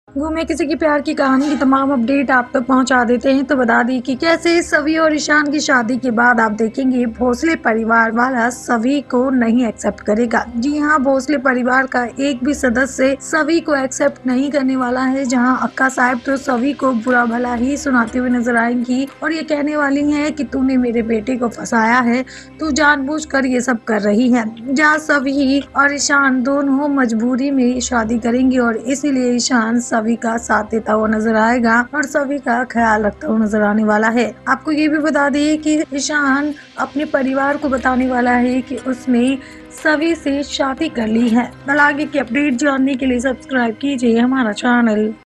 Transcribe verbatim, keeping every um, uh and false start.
घूमे किसी की प्यार की कहानी की तमाम अपडेट आप तक पहुंचा देते हैं। तो बता दी कि कैसे सवी और ईशान की शादी के बाद आप देखेंगे भोसले परिवार वाला सवी को नहीं एक्सेप्ट करेगा। जी हां, भोसले परिवार का एक भी सदस्य सवी को एक्सेप्ट नहीं करने वाला है। जहां अक्का साहब तो सवी को बुरा भला ही सुनाते हुए नजर आएंगी और ये कहने वाली है कि तूने मेरे बेटे को फंसाया है, तू जानबूझकर ये सब कर रही है। जहाँ सवी और ईशान दोनों मजबूरी में शादी करेंगे और इसीलिए ईशान सभी का साथ देता हुआ नजर आएगा और सभी का ख्याल रखता हुआ नजर आने वाला है। आपको ये भी बता दिए कि ईशान अपने परिवार को बताने वाला है कि उसने सभी से शादी कर ली है। आगे की अपडेट जानने के लिए सब्सक्राइब कीजिए हमारा चैनल।